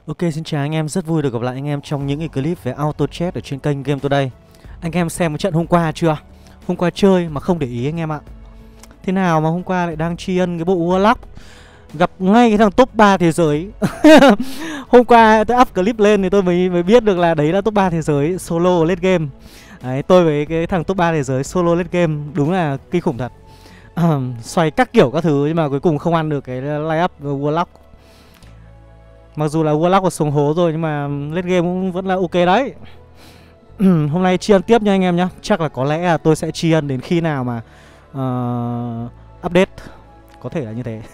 Ok, xin chào anh em, rất vui được gặp lại anh em trong những cái clip về auto chess ở trên kênh Game Today. Anh em xem một trận hôm qua chưa? Hôm qua chơi mà không để ý anh em ạ. Thế nào mà hôm qua lại đang tri ân cái bộ Warlock, gặp ngay cái thằng top 3 thế giới. Hôm qua tôi up clip lên thì tôi mới biết được là đấy là top 3 thế giới solo late game. Đấy, tôi với cái thằng top 3 thế giới solo late game đúng là kinh khủng thật. Xoay các kiểu các thứ nhưng mà cuối cùng không ăn được cái line up Warlock. Mặc dù là Warlock có xuống hố rồi nhưng mà late game cũng vẫn là ok đấy. Hôm nay tri ân tiếp nha anh em nhá. Chắc là có lẽ là tôi sẽ tri ân đến khi nào mà update. Có thể là như thế.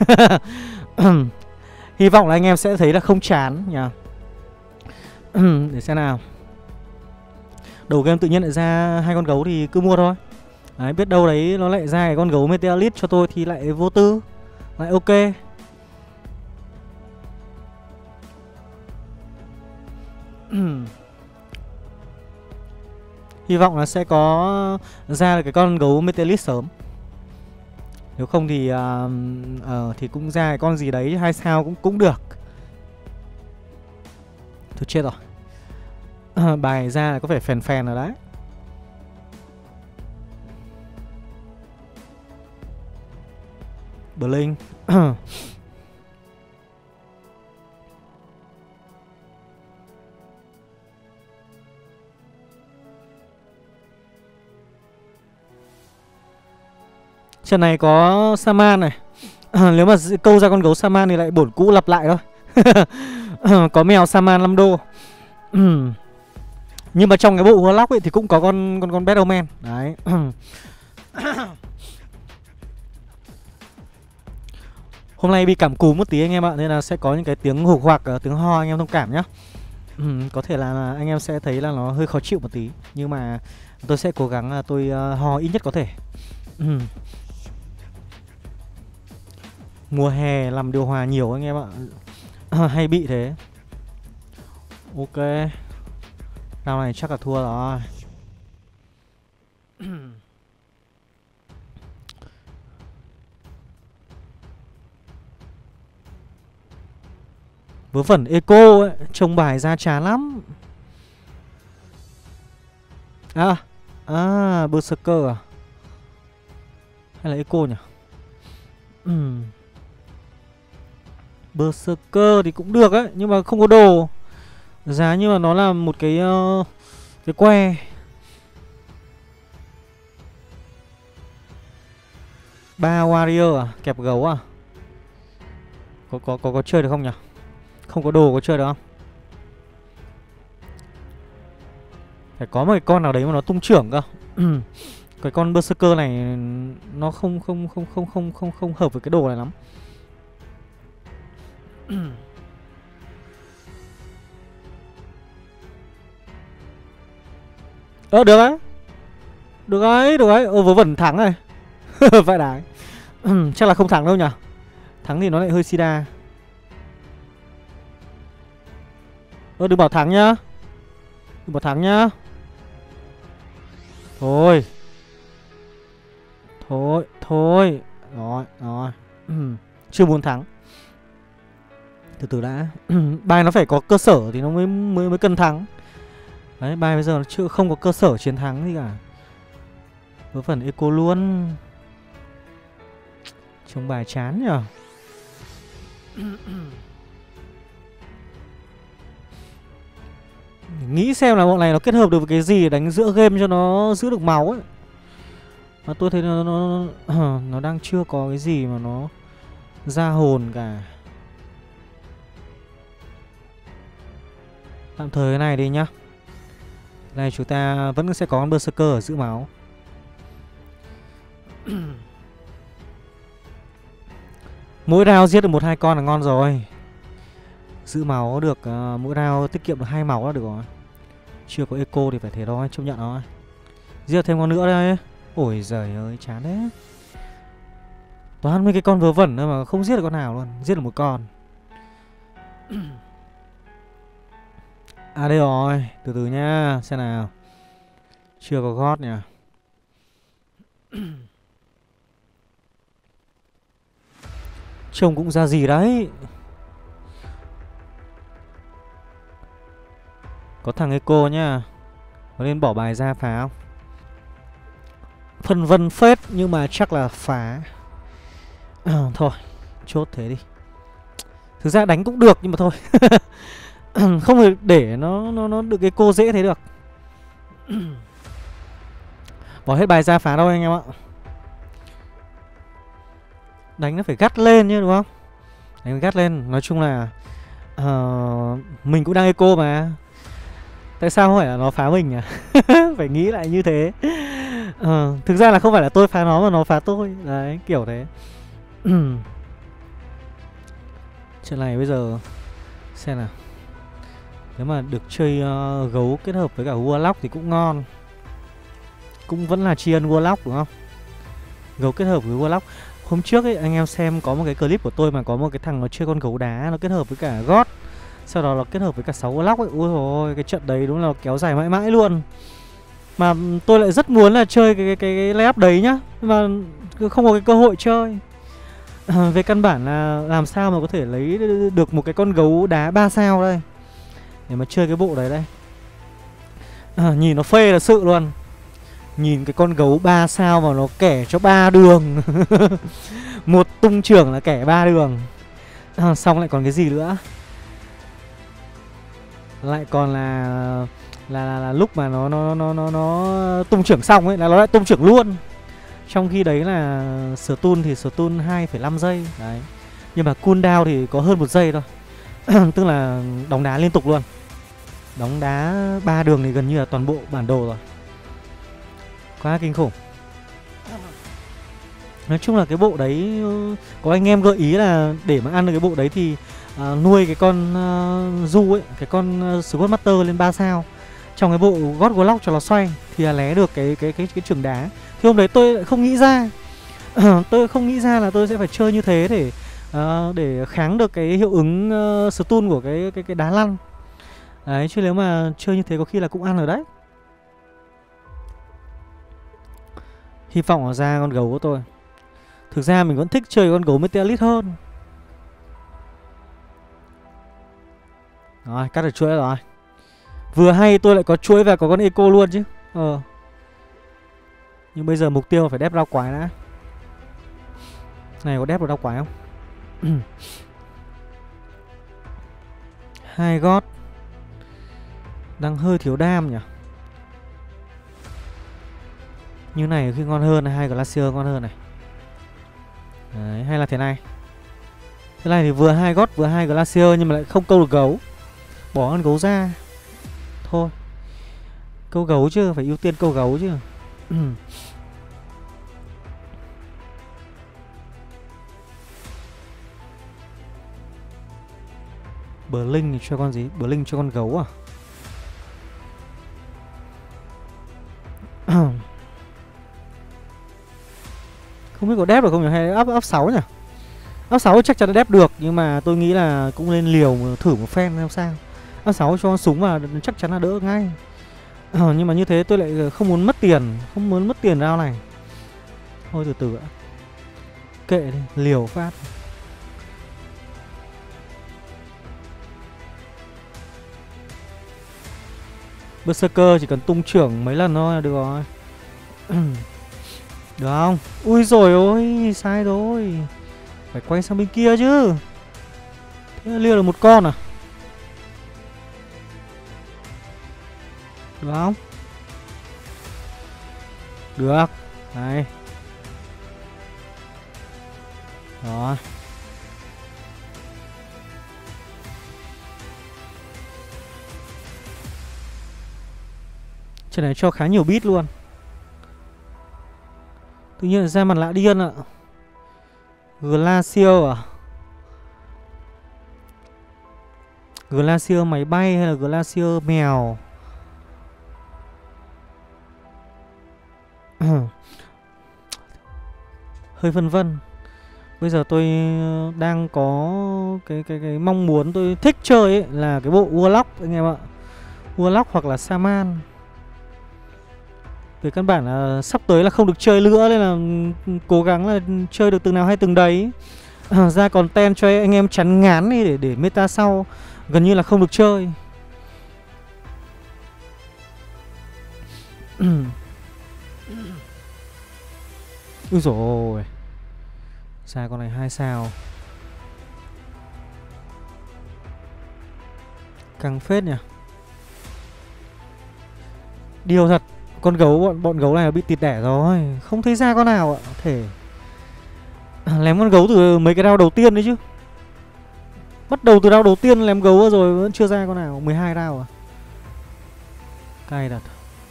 Hy vọng là anh em sẽ thấy là không chán nhỉ. Để xem nào. Đầu game tự nhiên lại ra hai con gấu thì cứ mua thôi. Đấy, biết đâu đấy nó lại ra cái con gấu Meteorite cho tôi thì lại vô tư, lại ok. Hy vọng là sẽ có ra được cái con gấu Meteorite sớm. Nếu không thì thì cũng ra cái con gì đấy 2 sao cũng được. Thôi chết rồi. Bài ra là có vẻ phèn phèn rồi đấy. Blink. Trận này có Saman này. Nếu mà câu ra con gấu Saman thì lại bổn cũ lặp lại thôi. Có mèo Saman 5 đô. Nhưng mà trong cái bộ Warlock ấy thì cũng có con Battleman. Đấy. Hôm nay bị cảm cúm một tí anh em ạ, nên là sẽ có những cái tiếng hục hoặc, tiếng ho anh em thông cảm nhá. Có thể là anh em sẽ thấy là nó hơi khó chịu một tí, nhưng mà tôi sẽ cố gắng là tôi ho ít nhất có thể. Mùa hè làm điều hòa nhiều anh em ạ. Hay bị thế. Ok. Round này chắc là thua rồi. Vớ vẩn eco ấy, trông bài ra chán lắm. Berserker à? Hay là eco nhỉ? Berserker thì cũng được ấy, nhưng mà không có đồ. Giá như mà nó là một cái que. Ba warrior à? Kẹp gấu à? Có chơi được không nhỉ? Không có đồ có chơi được không? Phải có một cái con nào đấy mà nó tung trưởng cơ. Cái con Berserker này nó không hợp với cái đồ này lắm. Được đấy. Được đấy, được đấy. Vớ vẩn thắng này. Phải đái. Chắc là không thắng đâu nhỉ. Thắng thì nó lại hơi sida. Đừng bảo thắng nhá. Đừng bảo thắng nhá. Thôi. Thôi. Rồi. Chưa muốn thắng. Từ từ đã. Bài nó phải có cơ sở thì nó mới cần thắng. Đấy, bài bây giờ nó chưa không có cơ sở chiến thắng gì cả. Với phần eco luôn. Trông bài chán nhở. Nghĩ xem là bọn này nó kết hợp được với cái gì để đánh giữa game cho nó giữ được máu ấy. Mà tôi thấy nó đang chưa có cái gì mà nó ra hồn cả. Tạm thời cái này đi nhá. Này chúng ta vẫn sẽ có con Berserker ở giữ máu. Mỗi round giết được 1-2 con là ngon rồi. Giữ máu được mỗi round tiết kiệm được 2 máu là được rồi. Chưa có eco thì phải thế thôi, chấp nhận thôi. Giết thêm con nữa đây. Ôi giời ơi, chán đấy. Toàn mấy cái con vớ vẩn thôi mà không giết được con nào luôn. Giết được một con. À đây rồi, từ từ nhá, xem nào. Chưa có gót nhỉ. Trông cũng ra gì đấy. Có thằng Eco nhá. Có nên bỏ bài ra phá không? Phân vân phết nhưng mà chắc là phá. Thôi chốt thế đi. Thực ra đánh cũng được nhưng mà thôi. Không thể để nó được cái cô dễ thế được. Bỏ hết bài ra phá đâu anh em ạ. Đánh nó phải gắt lên chứ đúng không? Đánh phải gắt lên. Nói chung là mình cũng đang eco mà. Tại sao không phải là nó phá mình à? Phải nghĩ lại như thế. Thực ra là không phải là tôi phá nó mà nó phá tôi. Đấy kiểu thế. Chuyện này bây giờ xem nào. Nếu mà được chơi gấu kết hợp với cả Warlock thì cũng ngon. Cũng vẫn là tri ân Warlock đúng không? Gấu kết hợp với Warlock. Hôm trước ấy anh em xem có một cái clip của tôi mà có một cái thằng nó chơi con gấu đá, nó kết hợp với cả God. Sau đó nó kết hợp với cả 6 Warlock ấy. Ui dồi, cái trận đấy đúng là kéo dài mãi mãi luôn. Mà tôi lại rất muốn là chơi cái layup đấy nhá. Mà không có cái cơ hội chơi. Về căn bản là làm sao mà có thể lấy được một cái con gấu đá 3 sao đây để mà chơi cái bộ đấy đây. Nhìn nó phê là sự luôn. Nhìn cái con gấu 3 sao mà nó kẻ cho 3 đường. Một tung trưởng là kẻ 3 đường. Xong lại còn cái gì nữa? Lại còn là lúc mà nó tung trưởng xong ấy là nó lại tung trưởng luôn. Trong khi đấy là stun thì stun 2,5 giây đấy. Nhưng mà cooldown thì có hơn 1 giây thôi. Tức là đóng đá liên tục luôn. Đóng đá 3 đường thì gần như là toàn bộ bản đồ rồi. Quá kinh khủng. Nói chung là cái bộ đấy có anh em gợi ý là để mà ăn được cái bộ đấy thì nuôi cái con Du ấy, cái con Sword Master lên 3 sao trong cái bộ God Warlock cho nó xoay thì là lé được cái trường đá. Thì hôm đấy tôi lại không nghĩ ra. Tôi không nghĩ ra là tôi sẽ phải chơi như thế để kháng được cái hiệu ứng stun của cái đá lăn. Đấy, chứ nếu mà chơi như thế có khi là cũng ăn rồi đấy. Hy vọng là ra con gấu của tôi. Thực ra mình vẫn thích chơi con gấu Meteorite hơn. Rồi, cắt được chuỗi rồi. Vừa hay tôi lại có chuỗi và có con eco luôn chứ. Nhưng bây giờ mục tiêu là phải đép rau quái đã. Này có đép được rau quái không? 2 gót. Đang hơi thiếu đam nhỉ. Như này khi ngon hơn này, 2 Glacier ngon hơn này. Đấy, hay là thế này. Thế này thì vừa 2 gót vừa 2 Glacier nhưng mà lại không câu được gấu. Bỏ con gấu ra. Thôi. Câu gấu chứ, phải ưu tiên câu gấu chứ. Blink thì cho con gì? Blink cho con gấu à? Không biết có đép được không nhỉ? Hay up 6 nhỉ? Up 6 chắc chắn là đép được. Nhưng mà tôi nghĩ là cũng lên liều thử một phen xem sao. Up 6 cho con súng vào chắc chắn là đỡ ngay. Nhưng mà như thế tôi lại không muốn mất tiền. Không muốn mất tiền rao này. Thôi từ từ ạ. Kệ đi, liều phát. Berserker chỉ cần tung trưởng mấy lần thôi là được rồi. Được không? Ui rồi ôi, sai rồi. Phải quay sang bên kia chứ. Thế là liêu được một con à? Được không? Được. Này. Rồi. Trận này cho khá nhiều beat luôn. Tự nhiên ra mặt lạ điên ạ. Glacier à? Glacier máy bay hay là Glacier mèo? Hơi phân vân. Bây giờ tôi đang có cái mong muốn tôi thích chơi ấy là cái bộ Warlock anh em ạ. Warlock hoặc là Shaman. Về căn bản là sắp tới là không được chơi nữa nên là cố gắng là chơi được từng nào hay từng đấy. Ra content cho anh em chán ngán đi để meta sau gần như là không được chơi. Úi dồi ôi. Ra con này 2 sao. Căng phết nhỉ. Điều thật, con gấu bọn gấu này bị tịt đẻ rồi, không thấy ra con nào ạ. Thể lém con gấu từ mấy cái round đầu tiên đấy chứ. Bắt đầu từ round đầu tiên lém gấu rồi vẫn chưa ra con nào. 12 round à. Cay thật.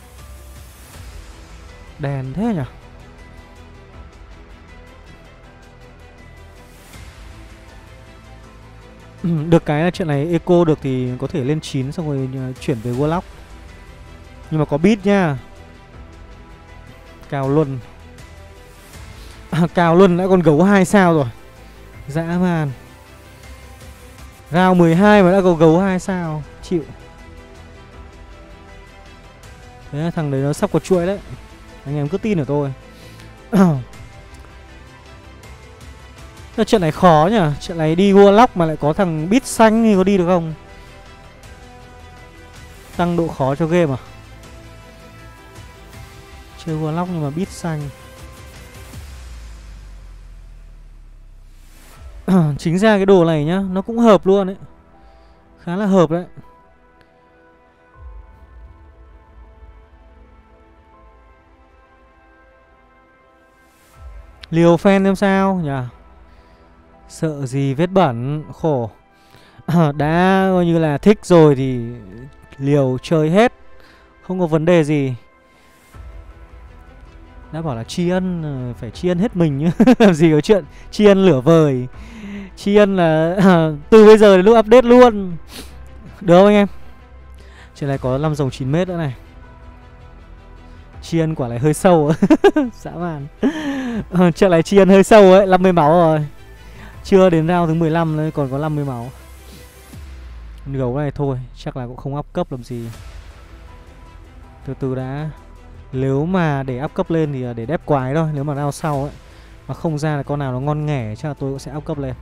Đèn thế nhỉ. Được cái là chuyện này eco được thì có thể lên 9 xong rồi chuyển về Warlock. Nhưng mà có beat nha. Cao luôn. Cao luôn, đã con gấu 2 sao rồi. Dã man. Round 12 mà đã có gấu 2 sao. Chịu. Thế thằng đấy nó sắp có chuỗi đấy. Anh em cứ tin ở tôi. Chuyện này khó nhỉ. Chuyện này đi Warlock mà lại có thằng beat xanh thì có đi được không? Tăng độ khó cho game à? Chơi Warlock nhưng mà beat xanh. Chính ra cái đồ này nhá, nó cũng hợp luôn đấy. Khá là hợp đấy. Liều fan xem sao nhỉ. Sợ gì vết bẩn, khổ. Đã coi như là thích rồi thì liều chơi hết. Không có vấn đề gì. Đã bảo là tri ân, phải tri ân hết mình nhá. Làm gì có chuyện tri ân lửa vời. Tri ân là từ bây giờ đến lúc update luôn. Được không anh em? Trên này có 5 dòng 9m nữa này. Tri ân quả này hơi sâu. Dã man. Trận này tri ân hơi sâu ấy, 50 máu rồi. Chưa đến round thứ 15 nữa, còn có 50 máu. Gấu này thôi, chắc là cũng không up cấp làm gì. Từ từ đã. Nếu mà để up cấp lên thì để đép quái thôi. Nếu mà round sau ấy mà không ra là con nào nó ngon nghẻ, chắc là tôi cũng sẽ up cấp lên.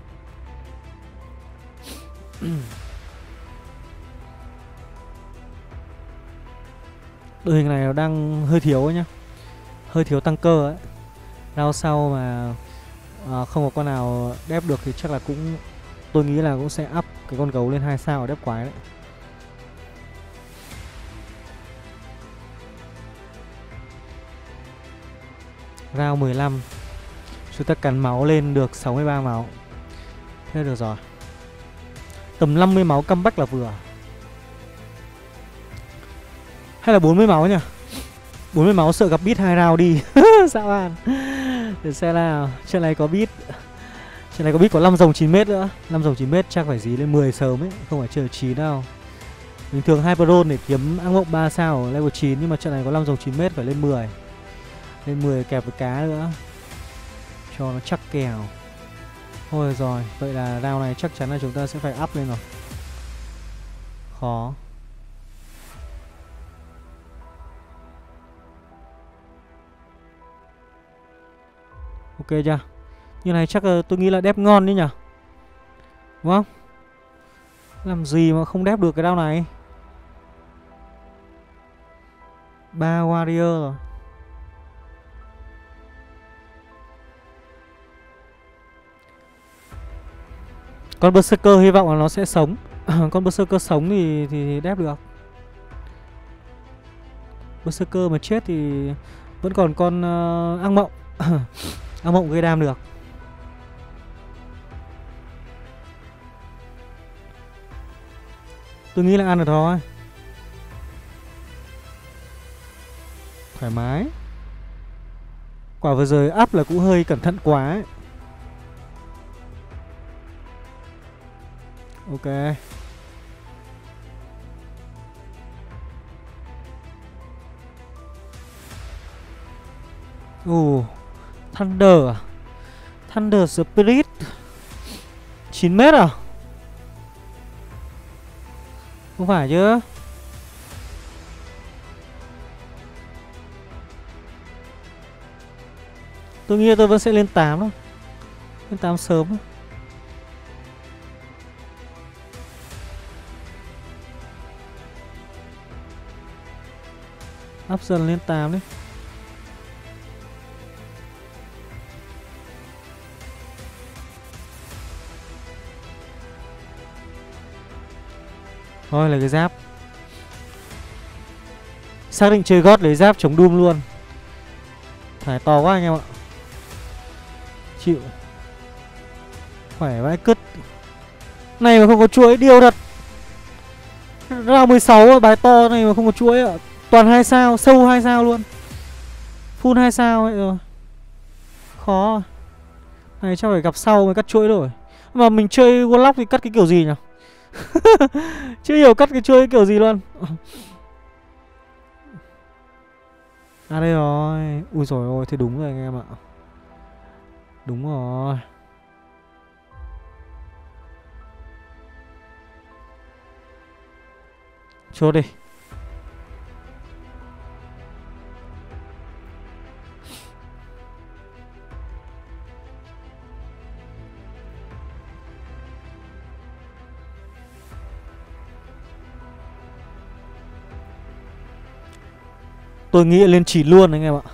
Đội hình này nó đang hơi thiếu ấy nhá. Hơi thiếu tăng cơ ấy. Round sau mà không có con nào đép được thì chắc là cũng, tôi nghĩ là cũng sẽ up cái con gấu lên 2 sao ở đép quái đấy. Round 15 chúng ta cắn máu lên được 63 máu. Thế được rồi. Tầm 50 máu comeback là vừa. Hay là 40 máu nhỉ? 40 máu sợ gặp beat 2 round đi. Sao bạn? Để xem nào. Trận này có beat. Trận này có beat có 5 dòng 9m nữa. 5 dòng 9m chắc phải dí lên 10 sớm ấy. Không phải chờ 9 đâu. Bình thường Hyperon để kiếm ác mộng 3 sao ở level 9. Nhưng mà trận này có 5 dòng 9m phải lên 10. Lên 10 kẹp với cá nữa. Cho nó chắc kèo. Thôi rồi. Vậy là round này chắc chắn là chúng ta sẽ phải up lên rồi. Khó. Ok chưa? Như này chắc tôi nghĩ là đép ngon đấy nhỉ. Đúng không? Làm gì mà không đép được cái round này. 3 warrior rồi. Con Berserker hy vọng là nó sẽ sống. Con Berserker sống thì đép được. Berserker mà chết thì vẫn còn con ác mộng. Ác mộng gây đam được. Tôi nghĩ là ăn được thôi. Thoải mái. Quả vừa rồi up là cũng hơi cẩn thận quá ấy. Ok. Thunder à? Thunder Spirit 9m à? Không phải chứ. Tôi nghĩ tôi vẫn sẽ lên 8 thôi. Lên 8 sớm thôi. Up dần lên 8 đi. Thôi lấy cái giáp. Xác định chơi gót lấy giáp chống Doom luôn. Thải to quá anh em ạ. Chịu. Khỏe vãi cứt. Này mà không có chuỗi điêu thật. Round 16 bài to này mà không có chuỗi ạ. Toàn 2 sao, sâu 2 sao luôn. Full 2 sao ấy rồi. Khó. Này chắc phải gặp sau mới cắt chuỗi rồi. Mà mình chơi Warlock thì cắt cái kiểu gì nhỉ? Chưa hiểu cắt cái chuỗi kiểu gì luôn. À đây rồi. Ui dồi ôi, thế đúng rồi anh em ạ. Đúng rồi. Chốt đi. Tôi nghĩ lên 9 luôn anh em ạ.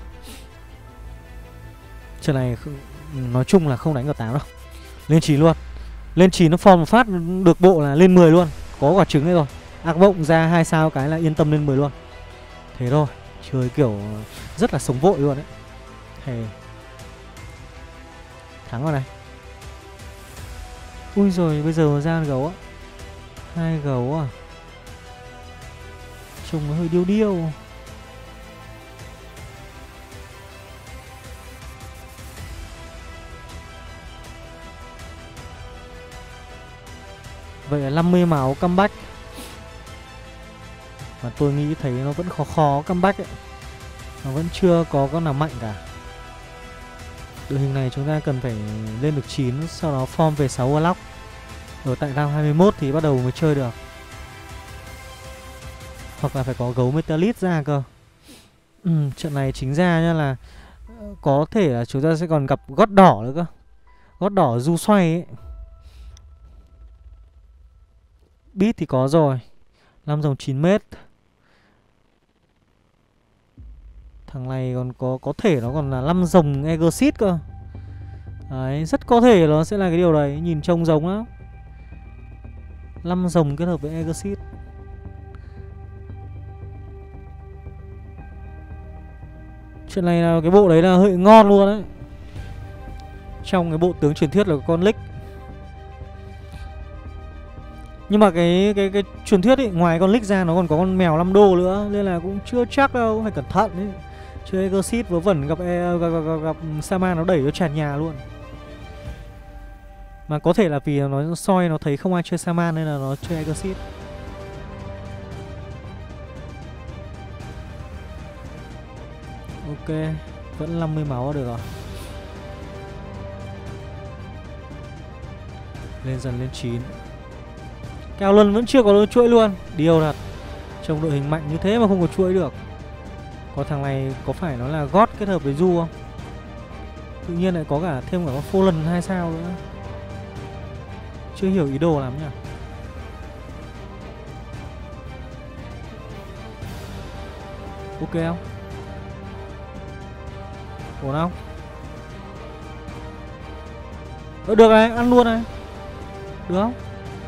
Trận này nói chung là không đánh được 8 đâu. Lên 9 luôn. Lên 9 nó form một phát được bộ là lên 10 luôn. Có quả trứng đấy rồi. Ác mộng ra 2 sao cái là yên tâm lên 10 luôn. Thế thôi. Chơi kiểu rất là sống vội luôn đấy. Thề. Thắng rồi này. Ui rồi bây giờ ra gấu á. 2 gấu à. Trông nó hơi điêu điêu. Vậy là 50 máu comeback. Mà tôi nghĩ thấy nó vẫn khó comeback ấy. Nó vẫn chưa có con nào mạnh cả. Đội hình này chúng ta cần phải lên được 9. Sau đó form về 6 Warlock. Rồi tại round 21 thì bắt đầu mới chơi được. Hoặc là phải có gấu Metalit ra cơ. Trận này chính ra nha là có thể là chúng ta sẽ còn gặp gót đỏ nữa cơ. Gót đỏ du xoay ấy. Beat thì có rồi. 5 dòng 9m. Thằng này còn có thể nó còn là 5 dòng Exit cơ. Đấy, rất có thể nó sẽ là cái điều đấy. Nhìn trông giống lắm. 5 dòng kết hợp với Exit. Chuyện này là cái bộ đấy là hơi ngon luôn đấy. Trong cái bộ tướng truyền thuyết là con Lick. Nhưng mà cái truyền thuyết ấy, ngoài con Lick ra nó còn có con mèo 5 đô nữa. Nên là cũng chưa chắc đâu, phải cẩn thận ấy. Chơi Exit vớ vẩn gặp Saman nó đẩy cho tràn nhà luôn. Mà có thể là vì nó soi nó thấy không ai chơi Saman nên là nó chơi Exit. Ok, vẫn 50 máu được rồi. Lên dần lên 9. Cao Luân vẫn chưa có chuỗi luôn. Điều thật. Trông đội hình mạnh như thế mà không có chuỗi được. Có thằng này có phải nó là gót kết hợp với Du không? Tự nhiên lại có cả thêm cả con Fallen 2 sao nữa. Chưa hiểu ý đồ lắm nhỉ. Ok không? Ổn không? Được này, ăn luôn này. Được không?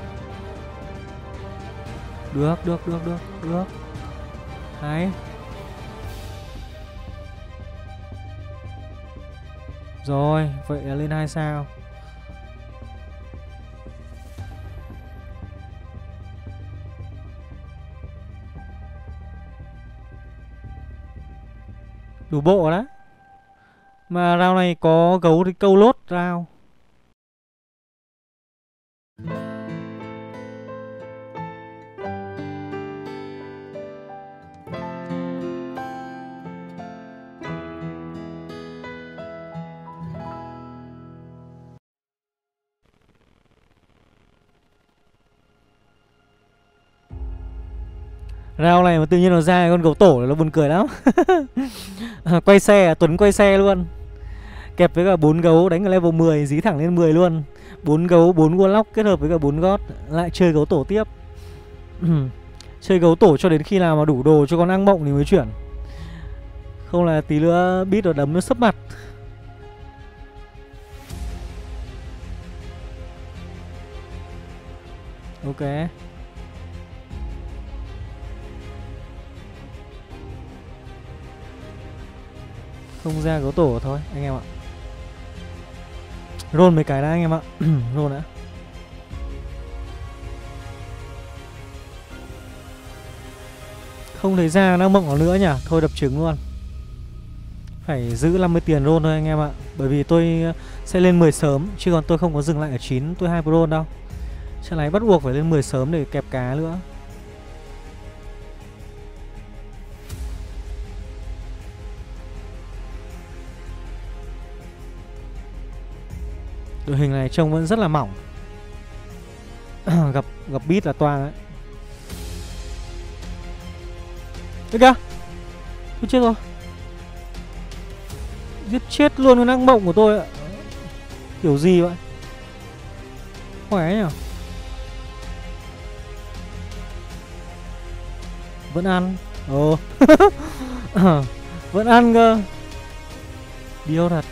Được. Đấy. Rồi, vậy là lên 2 sao. Đủ bộ đấy. Mà round này có gấu thì câu lốt round. Round này mà tự nhiên nó ra con gấu tổ nó buồn cười lắm. Quay xe, Tuấn quay xe luôn. Kẹp với cả 4 gấu đánh ở level 10, dí thẳng lên 10 luôn. 4 gấu, 4 Warlock kết hợp với cả 4 gót. Lại chơi gấu tổ tiếp. Chơi gấu tổ cho đến khi nào mà đủ đồ cho con ác mộng thì mới chuyển. Không là tí nữa Beat nó đấm nó sấp mặt. Ok. Không ra gấu tổ thôi anh em ạ. Roll mấy cái đã anh em ạ. Roll đã. Không thấy ra năng mộng nó nữa nhỉ. Thôi đập trứng luôn. Phải giữ 50 tiền roll thôi anh em ạ. Bởi vì tôi sẽ lên 10 sớm. Chứ còn tôi không có dừng lại ở 9. Tôi hyper roll đâu. Trận này bắt buộc phải lên 10 sớm để kẹp cá nữa. Đội hình này trông vẫn rất là mỏng. gặp Beat là toang đấy. Đấy kìa. Tôi chết rồi. Giết chết luôn con ác mộng của tôi ạ. Kiểu gì vậy? Khỏe nhỉ. Vẫn ăn. Ồ. Vẫn ăn cơ. Điêu thật.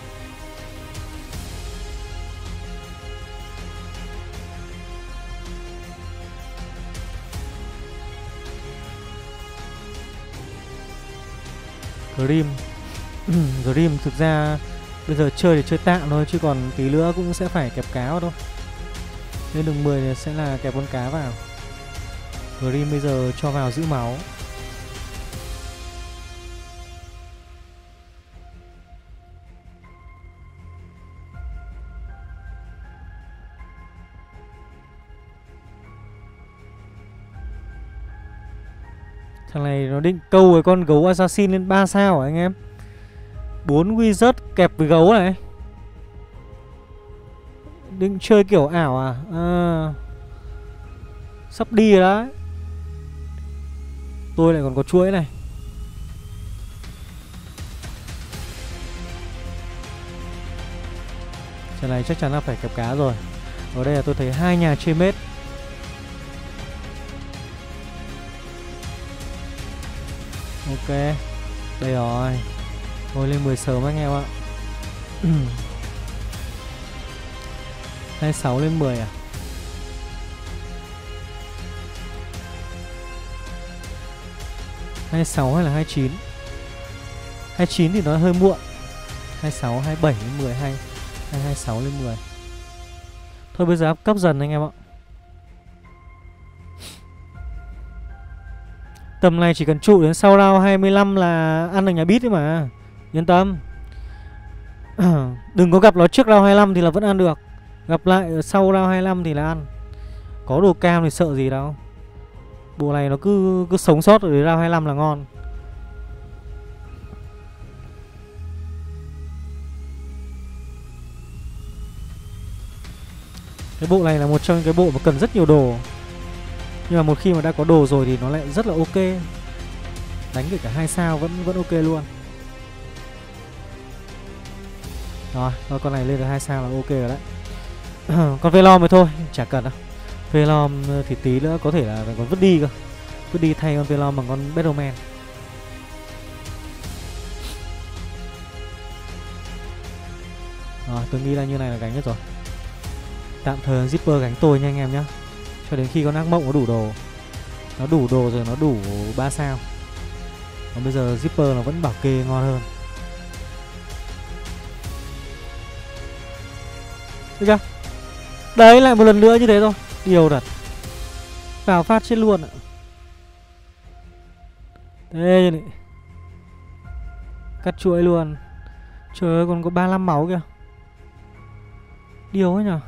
Grim. Grim thực ra bây giờ chơi thì chơi tạm thôi, chứ còn tí nữa cũng sẽ phải kẹp cá vào thôi. Lên đường 10 thì sẽ là kẹp con cá vào. Grim bây giờ cho vào giữ máu. Thằng này nó định câu cái con gấu assassin lên 3 sao hả anh em? 4 wizard kẹp với gấu này. Định chơi kiểu ảo à? Sắp đi rồi đấy. Tôi lại còn có chuỗi này. Trận này chắc chắn là phải kẹp cá rồi. Ở đây là tôi thấy 2 nhà chơi mết. Ok. Đây rồi. Thôi lên 10 sớm anh em ạ. 26 lên 10 à? 26 hay là 29? 29 thì nó hơi muộn. 26, 27 lên 10 hay 26 lên 10. Thôi bây giờ up cấp dần anh em ạ. Tầm này chỉ cần trụ đến sau round 25 là ăn được nhà Beat ấy mà. Yên tâm. Đừng có gặp nó trước round 25 thì là vẫn ăn được. Gặp lại sau round 25 thì là ăn. Có đồ cam thì sợ gì đâu. Bộ này nó cứ sống sót ở đến round 25 là ngon. Cái bộ này là một trong những cái bộ mà cần rất nhiều đồ. Nhưng mà một khi mà đã có đồ rồi thì nó lại rất là ok. Đánh kể cả 2 sao vẫn ok luôn. Rồi, con này lên được 2 sao là ok rồi đấy. Con Velom thì thôi, chả cần đâu. Velom thì tí nữa có thể là còn vứt đi cơ. Vứt đi thay con Velom bằng con Battleman. Rồi, tôi nghĩ là như này là gánh hết rồi. Tạm thời Zipper gánh tôi nha anh em nhé. Cho đến khi con ác mộng nó đủ đồ. Nó đủ đồ rồi, nó đủ 3 sao. Còn bây giờ Zipper nó vẫn bảo kê ngon hơn. Được chưa? Đấy, lại một lần nữa như thế thôi. Điều thật. Vào phát chết luôn ạ. Thế này. Cắt chuỗi luôn. Trời ơi, còn có 35 máu kìa. Điều ấy nhở.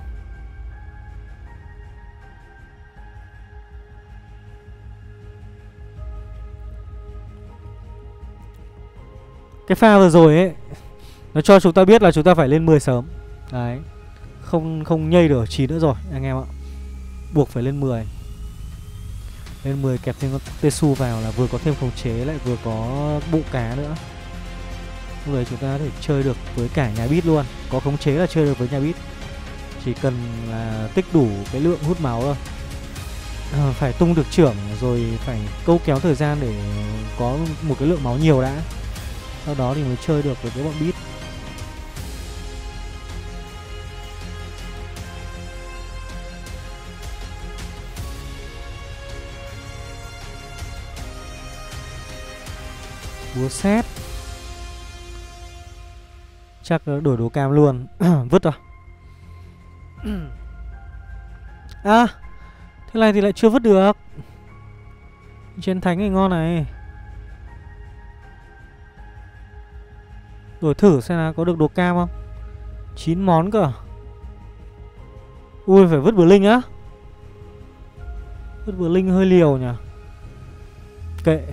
Cái pha vừa rồi ấy, nó cho chúng ta biết là chúng ta phải lên 10 sớm. Đấy. Không nhây được ở 9 nữa rồi anh em ạ. Buộc phải lên 10. Lên 10 kẹp thêm con Tesu vào là vừa có thêm khống chế lại vừa có bộ cá nữa. Lúc đấy chúng ta có thể chơi được với cả nhà Beat luôn. Có khống chế là chơi được với nhà Beat. Chỉ cần là tích đủ cái lượng hút máu thôi. Phải tung được trưởng rồi phải câu kéo thời gian để có một cái lượng máu nhiều đã. Sau đó thì mới chơi được với cái bọn beat. Búa xét. Chắc đổi đồ cam luôn. Vứt rồi. À, thế này thì lại chưa vứt được. Chiến thánh thì ngon này. Đổi thử xem là có được đồ cam không. 9 món cơ. Ui, phải vứt bờ linh á. Vứt bờ linh hơi liều nhỉ. Kệ.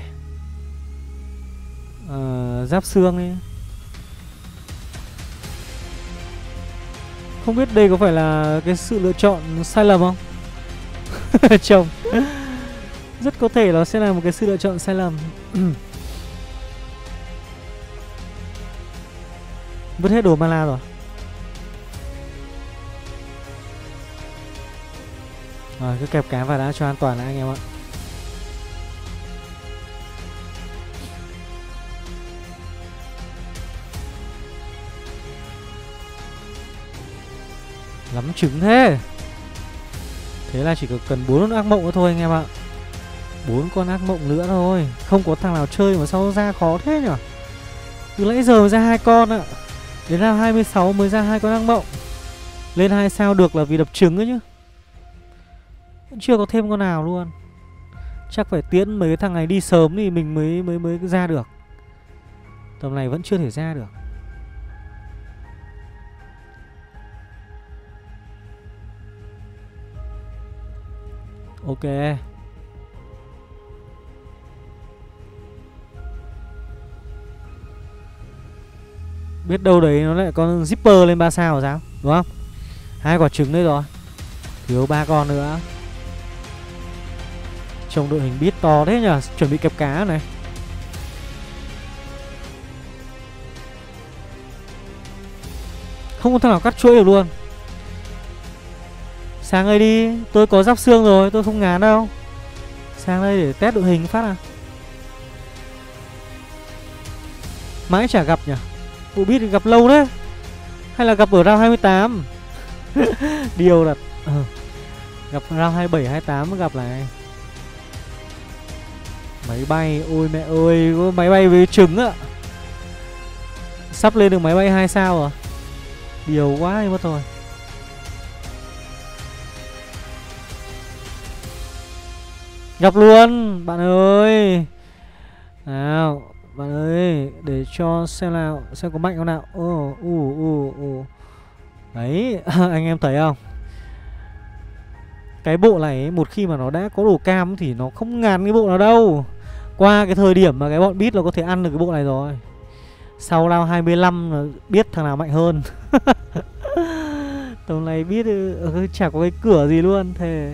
Giáp xương đi. Không biết đây có phải là cái sự lựa chọn sai lầm không? Chồng. Rất có thể nó sẽ là một cái sự lựa chọn sai lầm. Vứt hết đồ mana rồi. Rồi, cứ kẹp cá vào đã cho an toàn đã anh em ạ. Lắm trứng thế. Thế là chỉ cần 4 con ác mộng nữa thôi anh em ạ. 4 con ác mộng nữa thôi. Không có thằng nào chơi mà sao ra khó thế nhở. Từ nãy giờ mới ra 2 con ạ. Đến round 26 mới ra 2 con ác mộng. Lên 2 sao được là vì đập trứng ấy chứ. Vẫn chưa có thêm con nào luôn. Chắc phải tiễn mấy cái thằng này đi sớm thì mình mới ra được. Tầm này vẫn chưa thể ra được. Ok. Biết đâu đấy nó lại con zipper lên 3 sao rồi sao, đúng không? 2 quả trứng đấy rồi. Thiếu 3 con nữa. Trông đội hình biết to thế nhỉ. Chuẩn bị kẹp cá này. Không có thằng nào cắt chuỗi được luôn. Sang đây đi. Tôi có giáp xương rồi. Tôi không ngán đâu. Sang đây để test đội hình phát à. Mãi chả gặp nhỉ. Bộ biết gặp lâu đấy. Hay là gặp ở round 28. Điều đặt gặp round 27, 28 mới gặp này. Máy bay. Ôi mẹ ơi. Có máy bay với trứng ạ. Sắp lên được máy bay 2 sao rồi. Điều quá đi mất rồi. Gặp luôn bạn ơi. Nào bạn ơi. Để cho xem nào. Xem có mạnh không nào. Đấy. Anh em thấy không. Cái bộ này ấy, một khi mà nó đã có đồ cam thì nó không ngàn cái bộ nào đâu. Qua cái thời điểm mà cái bọn beat nó có thể ăn được cái bộ này rồi. Sau round 25 là biết thằng nào mạnh hơn. Tầm này biết chả có cái cửa gì luôn. Thế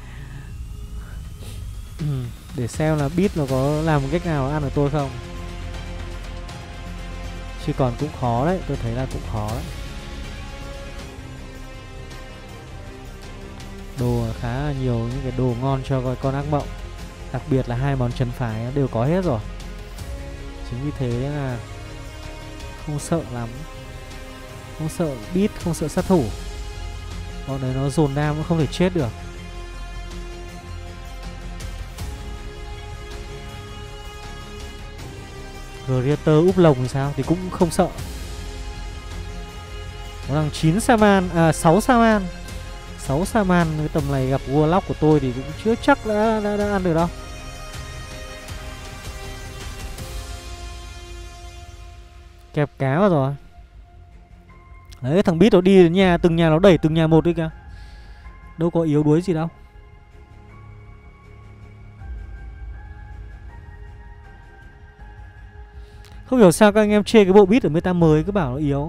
để xem là beat nó có làm một cách nào ăn được tôi không. Chứ còn cũng khó đấy. Tôi thấy là cũng khó đấy. Đồ khá là nhiều những cái đồ ngon cho con ác mộng. Đặc biệt là 2 món chân phải đều có hết rồi. Chính vì thế là không sợ lắm. Không sợ beat, không sợ sát thủ. Bọn đấy nó dồn đam cũng không thể chết được. Greater úp lồng thì sao? Thì cũng không sợ. Nó đang 9 Saman, 6 Saman. 6 Saman cái tầm này gặp Warlock của tôi thì cũng chưa chắc đã ăn được đâu. Kẹp cá vào rồi. Đấy, thằng Beat nó đi đến nhà, từng nhà nó đẩy từng nhà một đi kìa. Đâu có yếu đuối gì đâu. Không hiểu sao các anh em chê cái bộ Beat ở meta mới cứ bảo nó yếu.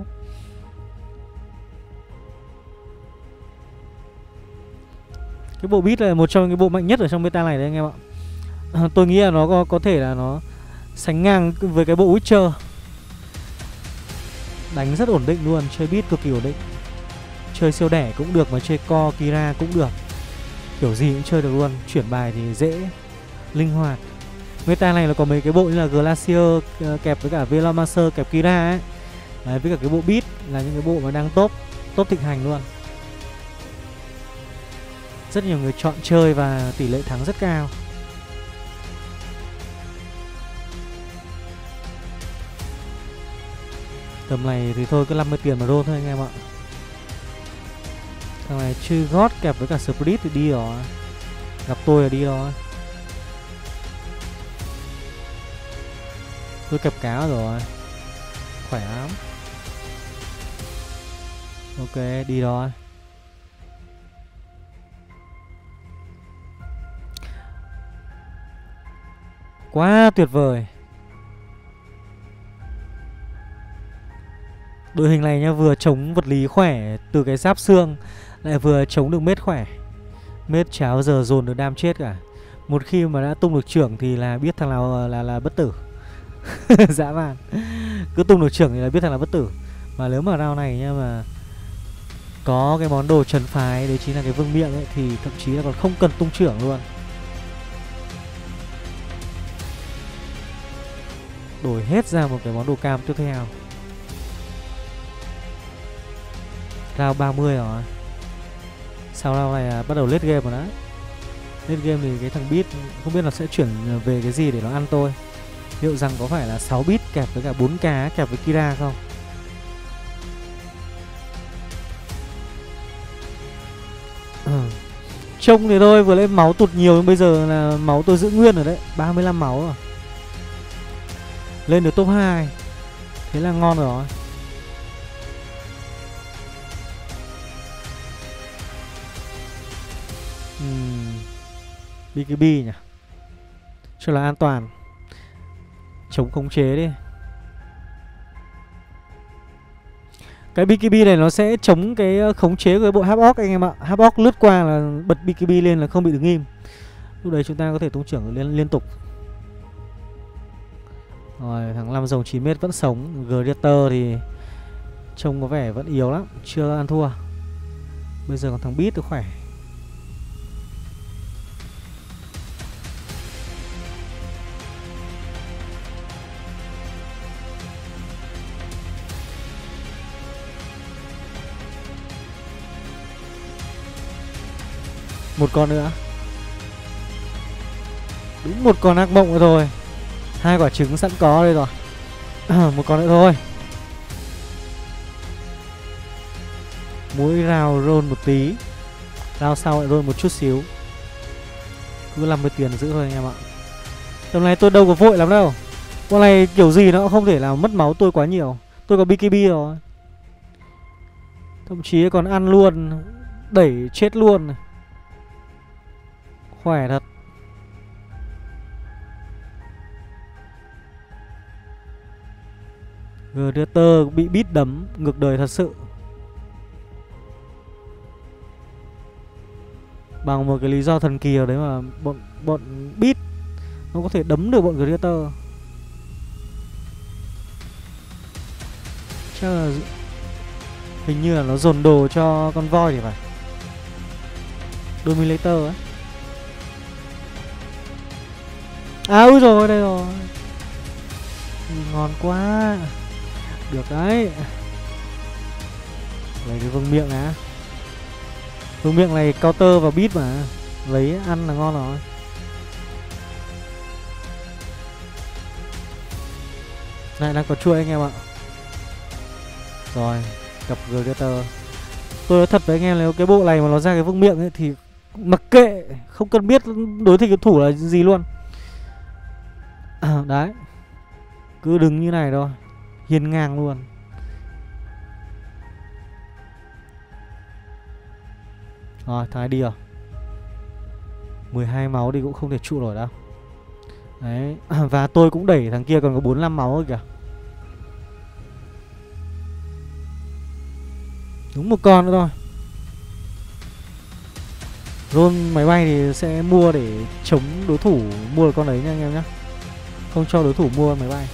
Cái bộ Beat là một trong những bộ mạnh nhất ở trong meta này đấy anh em ạ. Tôi nghĩ là nó có thể là nó sánh ngang với cái bộ Witcher. Đánh rất ổn định luôn, chơi Beat cực kỳ ổn định. Chơi siêu đẻ cũng được mà chơi co Kira cũng được. Kiểu gì cũng chơi được luôn, chuyển bài thì dễ, linh hoạt. Meta này là có mấy cái bộ như là Glacier kẹp với cả Velomancer kẹp Kira ấy. Đấy, với cả cái bộ Beat là những cái bộ mà đang top thịnh hành luôn. Rất nhiều người chọn chơi và tỷ lệ thắng rất cao. Tầm này thì thôi cứ 50 tiền mà roll thôi anh em ạ. Thằng này chơi gót kẹp với cả Spirit thì đi rồi. Gặp tôi là đi rồi. Tôi kẹp cá rồi. Khỏe lắm. Ok, đi rồi. Quá tuyệt vời. Đội hình này nhá, vừa chống vật lý khỏe từ cái giáp xương, lại vừa chống được mết khỏe. Mết cháo giờ dồn được đam chết cả. Một khi mà đã tung được trưởng thì là biết thằng nào là bất tử. Dã man. Cứ tung được trưởng thì là biết thằng nào bất tử. Mà nếu mà round này nhá mà có cái món đồ trần phái, đấy chính là cái vương miệng ấy, thì thậm chí là còn không cần tung trưởng luôn. Đổi hết ra một cái món đồ cam tiếp theo. Round 30 rồi. Sau round này là bắt đầu late game rồi đó. Late game thì cái thằng Beat không biết là sẽ chuyển về cái gì để nó ăn tôi. Liệu rằng có phải là 6 bit kẹp với cả 4 cá kẹp với Kira không? Trông thì thôi, vừa lên máu tụt nhiều nhưng bây giờ là máu tôi giữ nguyên rồi đấy, 35 máu rồi. Lên được top 2. Thế là ngon rồi. BKB nhỉ, cho là an toàn. Chống khống chế đi. Cái BKB này nó sẽ chống cái khống chế của cái bộ Havoc anh em ạ. Havoc lướt qua là bật BKB lên là không bị đứng im. Lúc đấy chúng ta có thể tung trưởng liên tục. Rồi thằng 5 dòng 9m vẫn sống. Greater thì trông có vẻ vẫn yếu lắm, chưa ăn thua. Bây giờ còn thằng Beat thì khỏe. Một con nữa. Đúng một con ác mộng nữa thôi. 2 quả trứng sẵn có đây rồi. Một con nữa thôi. Mỗi round roll một tí, round sau lại roll một chút xíu. Cứ 50 tiền giữ thôi anh em ạ. Tầm này tôi đâu có vội lắm đâu. Con này kiểu gì nó cũng không thể làm mất máu tôi quá nhiều. Tôi có BKB rồi. Thậm chí còn ăn luôn, đẩy chết luôn này. Khỏe thật. Greater bị Beat đấm, ngược đời thật sự. Bằng một cái lý do thần kỳ ở đấy mà bọn Beat nó có thể đấm được bọn Greater. Chắc là hình như là nó dồn đồ cho con voi thì phải. Dominator ấy. À ui rồi, đây rồi. Ngon quá. Được đấy. Lấy cái vương miệng á. Vương miệng này counter và Beat mà. Lấy ăn là ngon rồi. Này đang có chuỗi anh em ạ. Rồi, gặp Greater. Tôi nói thật với anh em là cái bộ này mà nó ra cái vương miệng ấy thì mặc kệ, không cần biết đối thủ thủ là gì luôn. Đấy. Cứ đứng như này thôi, hiên ngang luôn. Rồi, thằng này đi rồi. 12 máu thì cũng không thể trụ nổi đâu. Đấy. Và tôi cũng đẩy thằng kia còn có 45 máu rồi kìa. Đúng một con nữa thôi. Roll máy bay thì sẽ mua để chống đối thủ mua được con đấy nha anh em nhé. Không cho đối thủ mua máy bay.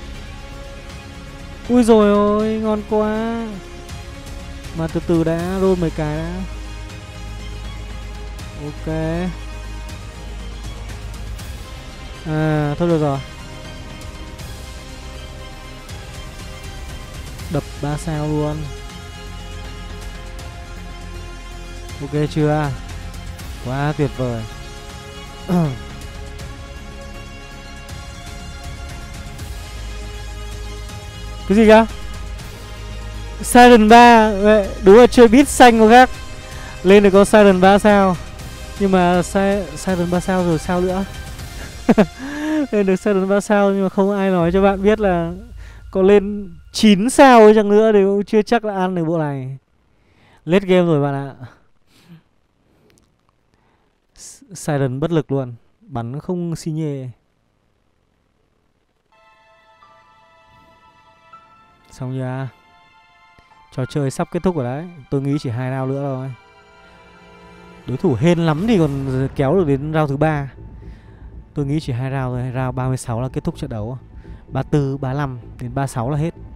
Ui rồi ôi, ngon quá. Mà từ từ đã, roll mấy cái đã. Ok. À thôi được rồi. Đập 3 sao luôn. Ok chưa? Quá tuyệt vời. Cái gì cơ? Siren 3. Đúng là chơi beat xanh có khác. Lên được có Siren 3 sao. Nhưng mà Siren 3 sao rồi sao nữa? Lên được Siren 3 sao nhưng mà không ai nói cho bạn biết là có lên 9 sao ấy chăng nữa thì cũng chưa chắc là ăn được bộ này. Late game rồi bạn ạ. Siren bất lực luôn. Bắn không xi nhê. Xong chưa? Trò chơi sắp kết thúc rồi đấy. Tôi nghĩ chỉ 2 round nữa thôi. Đối thủ hên lắm thì còn kéo được đến round thứ 3. Tôi nghĩ chỉ 2 round thôi. Round 36 là kết thúc trận đấu. 34, 35 đến 36 là hết.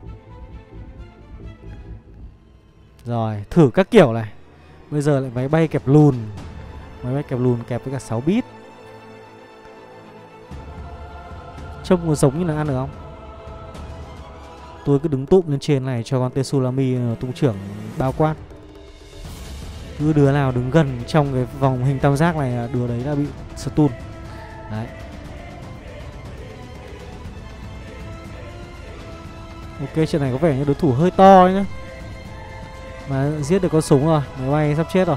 Rồi, thử các kiểu này. Bây giờ lại máy bay kẹp lùn. Máy bay kẹp lùn kẹp với cả 6 bit. Trông có giống như là ăn được không? Tôi cứ đứng tụm lên trên này cho con Tsunami tung trưởng bao quát. Cứ đứa nào đứng gần trong cái vòng hình tam giác này là đứa đấy đã bị stun. Đấy. Ok, trận này có vẻ như đối thủ hơi to ấy nhá. Mà giết được con súng rồi. Máy bay sắp chết rồi.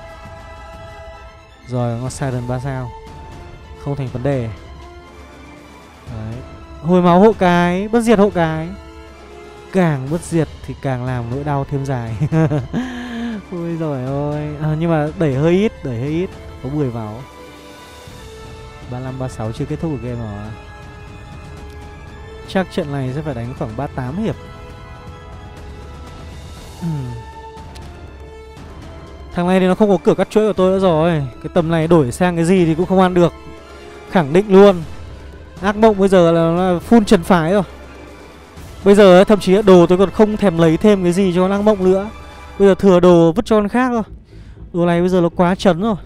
Rồi, con Siren 3 sao. Không thành vấn đề. Đấy. Hồi máu hộ cái, bất diệt hộ cái. Càng bất diệt thì càng làm nỗi đau thêm dài. Ôi giời ơi. Nhưng mà đẩy hơi ít. Có 10 máu. 35, 36 chưa kết thúc được game rồi. Chắc trận này sẽ phải đánh khoảng 38 hiệp. Thằng này thì nó không có cửa cắt chuỗi của tôi nữa rồi. Cái tầm này đổi sang cái gì thì cũng không ăn được. Khẳng định luôn. Ác mộng bây giờ là full trần phái rồi. Bây giờ thậm chí đồ tôi còn không thèm lấy thêm cái gì cho con ác mộng nữa. Bây giờ thừa đồ vứt cho con khác thôi. Đồ này bây giờ nó quá trấn rồi.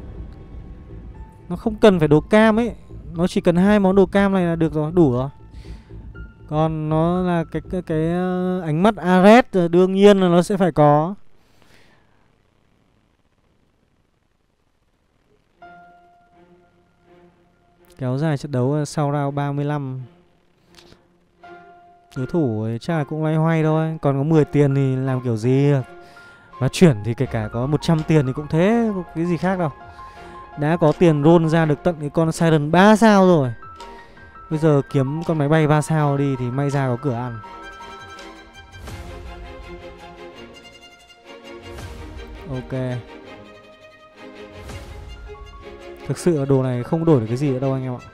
Nó không cần phải đồ cam ấy. Nó chỉ cần 2 món đồ cam này là được rồi, đủ rồi. Còn nó là cái ánh mắt Ares đương nhiên là nó sẽ phải có. Kéo dài trận đấu sau round 35. Đối thủ chắc là cũng loay hoay thôi. Còn có 10 tiền thì làm kiểu gì được. Và chuyển thì kể cả có 100 tiền thì cũng thế. Không cái gì khác đâu. Đã có tiền roll ra được tận cái con Siren 3 sao rồi. Bây giờ kiếm con máy bay 3 sao đi thì may ra có cửa ăn. Ok. Thực sự đồ này không đổi được cái gì nữa đâu anh em ạ.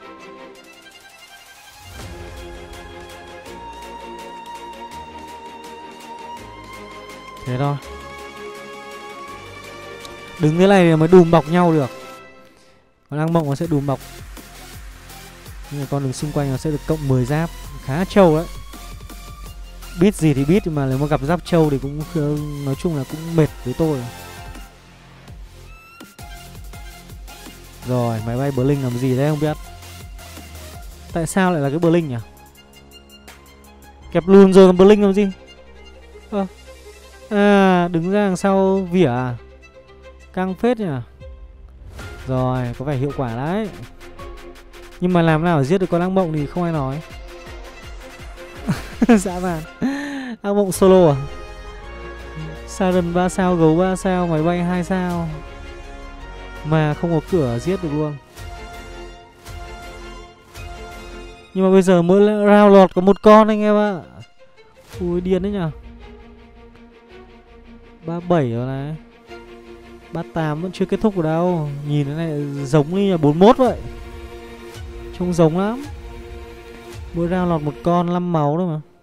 Thế thôi. Đứng thế này thì mới đùm bọc nhau được. Còn ác mộng nó sẽ đùm bọc. Nhưng mà con đường xung quanh nó sẽ được cộng 10 giáp. Khá trâu đấy. Biết gì thì biết, nhưng mà nếu mà gặp giáp trâu thì cũng nói chung là cũng mệt với tôi. Rồi, máy bay Blink làm gì đấy không biết. Tại sao lại là cái Blink nhỉ? Kẹp lùn rồi còn Blink làm gì? À, đứng ra đằng sau vỉa à? Căng phết nhỉ. Rồi, có vẻ hiệu quả đấy. Nhưng mà làm nào để giết được con ác mộng thì không ai nói. Dã man. Ác mộng solo à? Siren 3 sao, gấu 3 sao, máy bay 2 sao. Mà không có cửa giết được luôn. Nhưng mà bây giờ mỗi round lọt có một con anh em ạ. Ui điên đấy nhở. 37 rồi này. 38 vẫn chưa kết thúc ở đâu. Nhìn cái này giống như là 41 vậy. Trông giống lắm. Mỗi round lọt một con 5 máu thôi mà.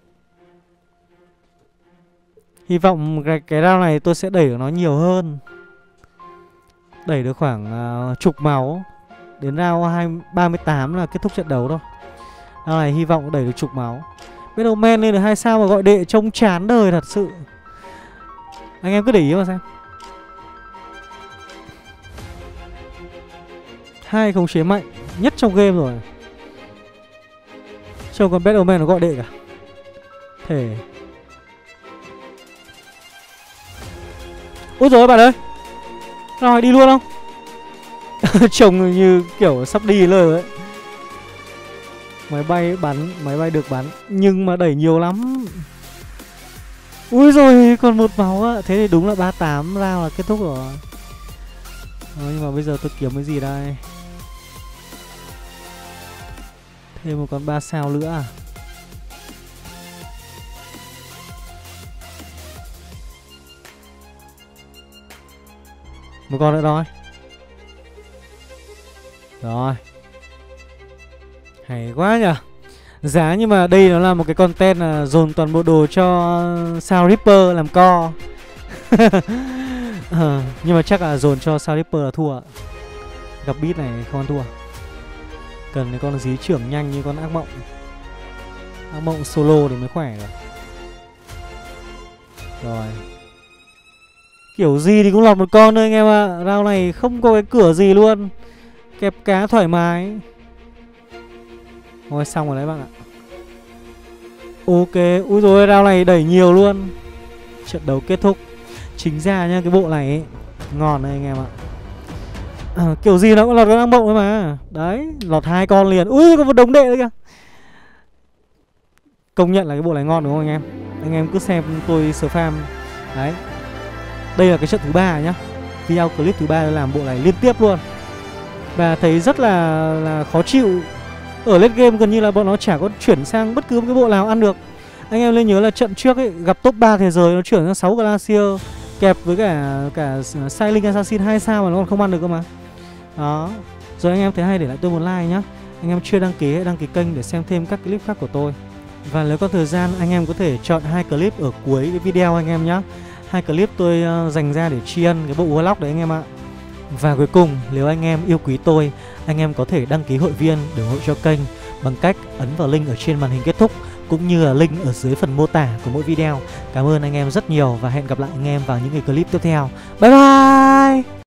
Hy vọng cái round này tôi sẽ đẩy được nó nhiều hơn. Đẩy được khoảng chục máu. Đến round 38 là kết thúc trận đấu thôi. Round này hy vọng đẩy được chục máu. Middleman lên được 2 sao mà gọi đệ trông chán đời thật sự. Anh em cứ để ý mà xem. 2 khống chế mạnh, nhất trong game rồi. Trông con Batman nó gọi đệ cả. Thể. Ôi dồi ôi bạn ơi. Rồi đi luôn không? Trông như kiểu sắp đi lời ấy. Máy bay bắn, máy bay được bắn, nhưng mà đẩy nhiều lắm. Ui rồi còn một máu á. Thế thì đúng là 38 round là kết thúc rồi. Nhưng mà bây giờ tôi kiếm cái gì đây? Thêm một con 3 sao nữa à? Một con nữa thôi. Rồi. Hay quá nhỉ. Giá nhưng mà đây nó là một cái content là dồn toàn bộ đồ cho sao Reaper làm co. Nhưng mà chắc là dồn cho sao Reaper là thua. Gặp beat này không ăn thua. Cần cái con dí trưởng nhanh như con ác mộng. Ác mộng solo thì mới khỏe rồi. Rồi. Kiểu gì thì cũng lọt một con thôi anh em ạ. Round này không có cái cửa gì luôn. Kẹp cá thoải mái. Thôi xong rồi đấy bạn ạ. Ok. Ui dồi round này đẩy nhiều luôn. Trận đấu kết thúc. Chính ra nhá, cái bộ này ấy, ngon đấy anh em ạ. Kiểu gì nó cũng lọt con ác mộng thôi mà. Đấy, lọt 2 con liền. Ui có một đống đệ nữa kìa. Công nhận là cái bộ này ngon đúng không anh em? Anh em cứ xem tôi spam. Đấy. Đây là cái trận thứ 3 nhá. Video clip thứ 3 làm bộ này liên tiếp luôn. Và thấy rất là khó chịu. Ở late game gần như là bọn nó chả có chuyển sang bất cứ một cái bộ nào ăn được. Anh em nên nhớ là trận trước ấy, gặp top 3 thế giới nó chuyển sang 6 Glacier kẹp với cả Silent Assassin 2 sao mà nó còn không ăn được cơ mà. Đó. Rồi anh em thấy hay để lại tôi một like nhá. Anh em chưa đăng ký hãy đăng ký kênh để xem thêm các clip khác của tôi. Và nếu có thời gian anh em có thể chọn 2 clip ở cuối cái video anh em nhé. 2 clip tôi dành ra để tri ân cái bộ Warlock đấy anh em ạ. Và cuối cùng nếu anh em yêu quý tôi, anh em có thể đăng ký hội viên để ủng hộ cho kênh bằng cách ấn vào link ở trên màn hình kết thúc cũng như là link ở dưới phần mô tả của mỗi video. Cảm ơn anh em rất nhiều và hẹn gặp lại anh em vào những cái clip tiếp theo. Bye bye.